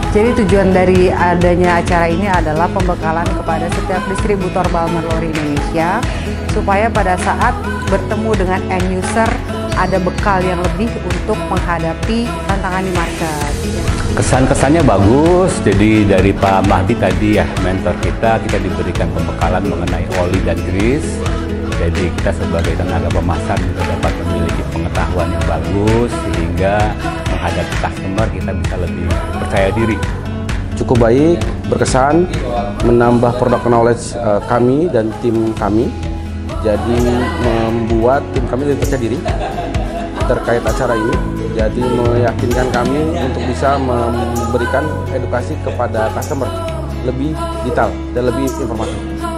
Jadi tujuan dari adanya acara ini adalah pembekalan kepada setiap distributor Balmer Lori Indonesia supaya pada saat bertemu dengan end user ada bekal yang lebih untuk menghadapi tantangan di market. Kesan-kesannya bagus, jadi dari Pak Mahdi tadi ya mentor kita diberikan pembekalan mengenai oli dan grease. Jadi kita sebagai tenaga pemasar juga dapat memiliki pengetahuan yang bagus sehingga menghadapi customer kita bisa lebih percaya diri. Cukup baik, berkesan, menambah produk knowledge kami dan tim kami. Jadi membuat tim kami lebih percaya diri terkait acara ini. Jadi meyakinkan kami untuk bisa memberikan edukasi kepada customer lebih detail dan lebih informatif.